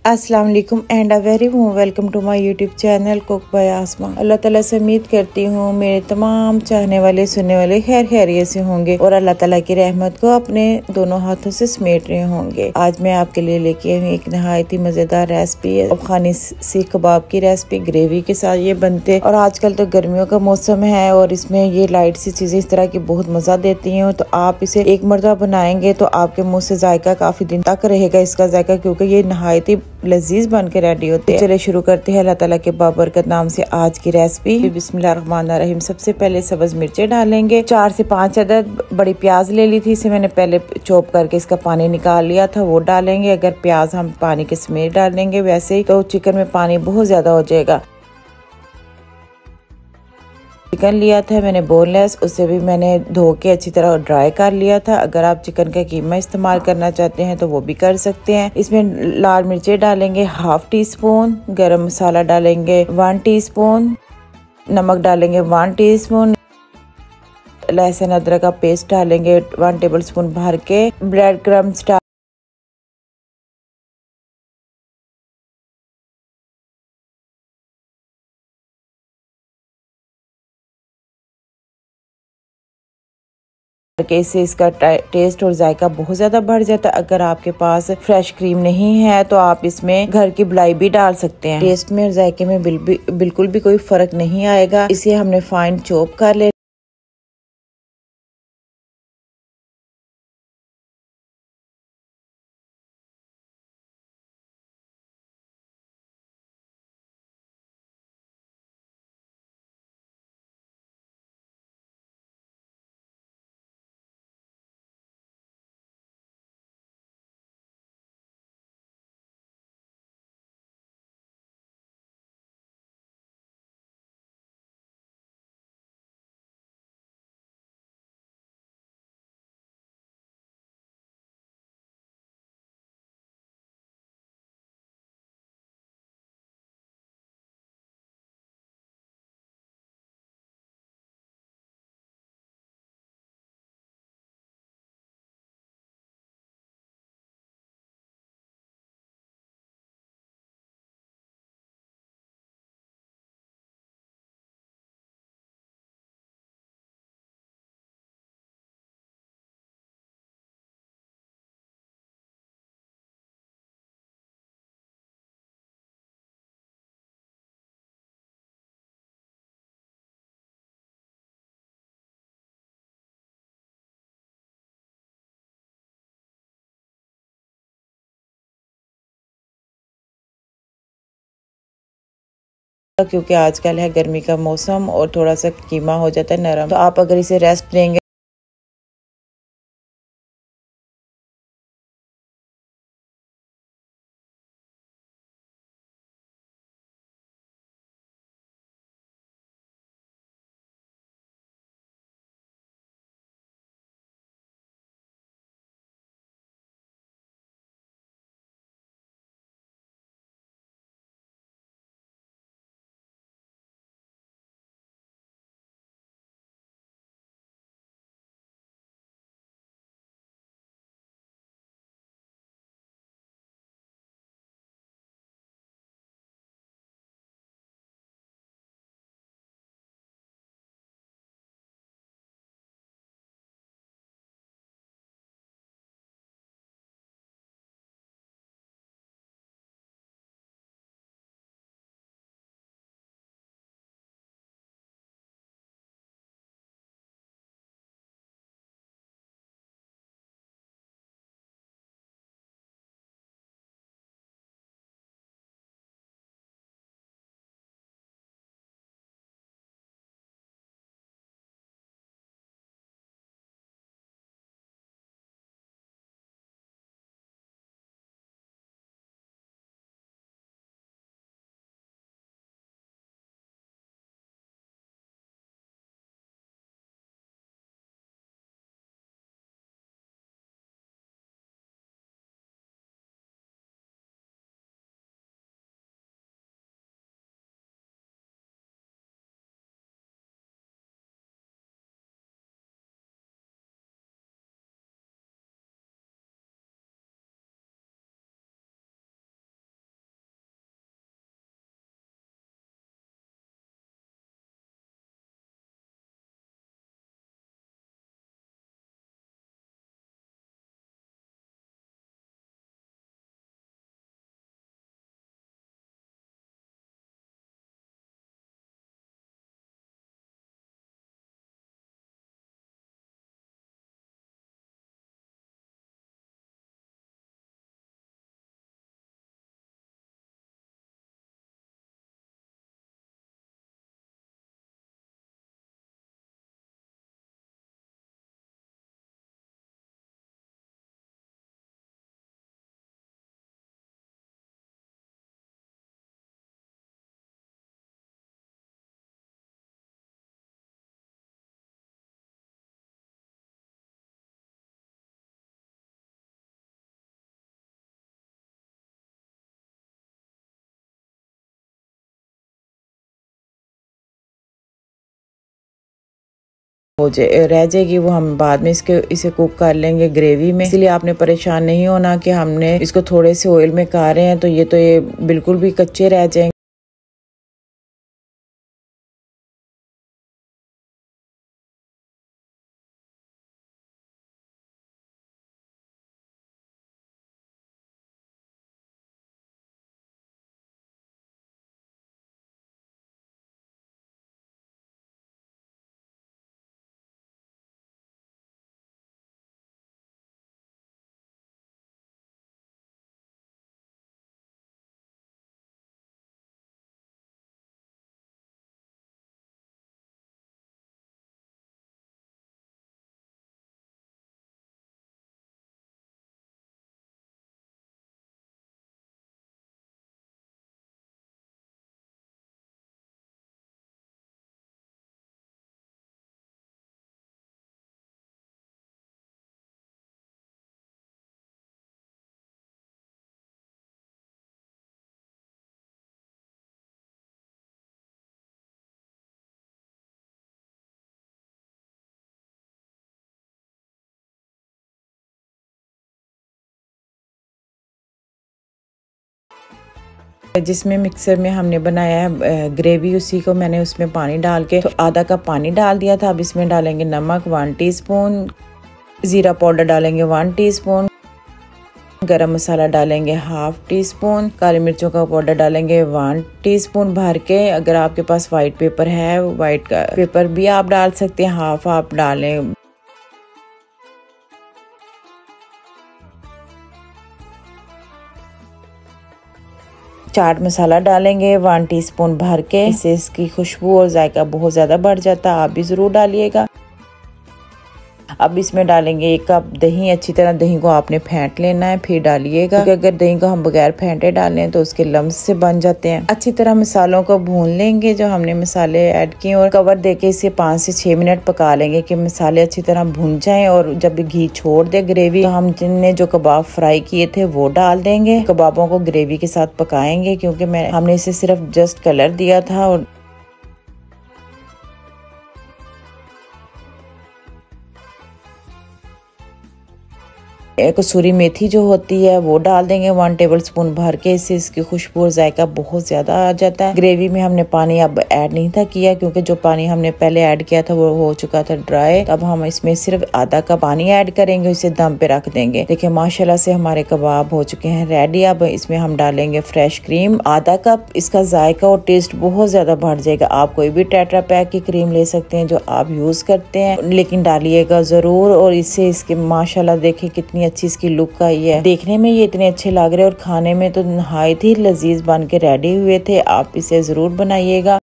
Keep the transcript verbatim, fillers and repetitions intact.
अस्सलाम वालेकुम and a very warm welcome to my YouTube channel cook by Asma. अल्लाह ताला से उम्मीद करती हूँ मेरे तमाम चाहने वाले सुनने वाले खैर खैरियत से होंगे और अल्लाह ताला की रहमत को अपने दोनों हाथों से समेट रहे होंगे। आज मैं आपके लिए लेके आई एक नहायत ही मजेदार रेसिपी है, अफगानी सीख कबाब की रेसिपी। ग्रेवी के साथ ये बनते और आजकल तो गर्मियों का मौसम है और इसमें ये लाइट सी चीजें इस तरह की बहुत मजा देती हैं। तो आप इसे एक मरतबा बनाएंगे तो आपके मुँह से जायका काफी दिन तक रहेगा इसका जायका, क्योंकि ये नहायत ही लजीज बन के रेडी होते हैं। चलिए शुरू करते हैं अल्लाह ताला के बाबरकत नाम से आज की रेसिपी। बिस्मिल्लाहिर्रहमानिर्रहीम। सबसे पहले सब्ज मिर्चें डालेंगे। चार से पांच अदद बड़ी प्याज ले ली थी, इसे मैंने पहले चॉप करके इसका पानी निकाल लिया था, वो डालेंगे। अगर प्याज हम पानी के समेत डालेंगे वैसे ही तो चिकन में पानी बहुत ज्यादा हो जाएगा। चिकन लिया था मैंने बोनलेस, उसे भी मैंने धो के अच्छी तरह ड्राई कर लिया था। अगर आप चिकन का कीमा इस्तेमाल करना चाहते हैं तो वो भी कर सकते हैं। इसमें लाल मिर्चें डालेंगे हाफ टी स्पून, गरम मसाला डालेंगे वन टीस्पून, नमक डालेंगे वन टीस्पून, लहसुन अदरक का पेस्ट डालेंगे वन टेबल स्पून भर के, ब्रेड क्रम्स के इससे इसका टेस्ट और जायका बहुत ज्यादा बढ़ जाता है। अगर आपके पास फ्रेश क्रीम नहीं है तो आप इसमें घर की मलाई भी डाल सकते हैं। टेस्ट में और जायके में बिल, बिल्कुल भी कोई फर्क नहीं आएगा। इसे हमने फाइन चॉप कर ले। क्योंकि आजकल है गर्मी का मौसम और थोड़ा सा कीमा हो जाता है नरम, तो आप अगर इसे रेस्ट देंगे हो जाए रह जाएगी, वो हम बाद में इसके इसे कुक कर लेंगे ग्रेवी में। इसलिए आपने परेशान नहीं होना कि हमने इसको थोड़े से ऑयल में कर रहे हैं तो ये तो ये बिल्कुल भी कच्चे रह जाएंगे। जिसमें मिक्सर में हमने बनाया है ग्रेवी, उसी को मैंने उसमें पानी डाल के तो आधा कप पानी डाल दिया था। अब इसमें डालेंगे नमक वन टीस्पून, जीरा पाउडर डालेंगे वन टीस्पून, गरम मसाला डालेंगे हाफ टी स्पून, काली मिर्चों का पाउडर डालेंगे वन टीस्पून भर के। अगर आपके पास वाइट पेपर है, वाइट का पेपर भी आप डाल सकते हैं, हाफ आप डालें। चाट मसाला डालेंगे वन टीस्पून भर के, इससे इसकी खुशबू और जायका बहुत ज़्यादा बढ़ जाता है, आप भी ज़रूर डालिएगा। अब इसमें डालेंगे एक कप दही। अच्छी तरह दही को आपने फेंट लेना है फिर डालिएगा, क्योंकि अगर दही को हम बगैर फेंटे डालें तो उसके लम्स से बन जाते हैं। अच्छी तरह मसालों को भून लेंगे जो हमने मसाले ऐड किए, और कवर देके इसे पाँच से छह मिनट पका लेंगे कि मसाले अच्छी तरह भून जाएं। और जब घी छोड़ दे ग्रेवी, तो हम जिनने जो कबाब फ्राई किए थे वो डाल देंगे। कबाबों को ग्रेवी के साथ पकाएंगे, क्योंकि मैं हमने इसे सिर्फ जस्ट कलर दिया था। और कसूरी मेथी जो होती है वो डाल देंगे वन टेबल स्पून भर के, इससे इसकी खुशबू और जायका बहुत ज्यादा आ जाता है। ग्रेवी में हमने पानी अब ऐड नहीं था किया, क्योंकि जो पानी हमने पहले ऐड किया था वो हो चुका था ड्राई। अब हम इसमें सिर्फ आधा कप पानी ऐड करेंगे, इसे दम पे रख देंगे। देखिए माशाल्लाह से हमारे कबाब हो चुके हैं रेडी। अब इसमें हम डालेंगे फ्रेश क्रीम आधा कप, इसका जायका और टेस्ट बहुत ज्यादा बढ़ जाएगा। आप कोई भी टेट्रा पैक की क्रीम ले सकते हैं जो आप यूज करते हैं, लेकिन डालिएगा जरूर। और इससे इसके माशाल्लाह देखिए कितनी अच्छी इसकी लुक आई है। देखने में ये इतने अच्छे लग रहे हैं और खाने में तो नहायत ही लजीज बन के रेडी हुए थे। आप इसे जरूर बनाइएगा।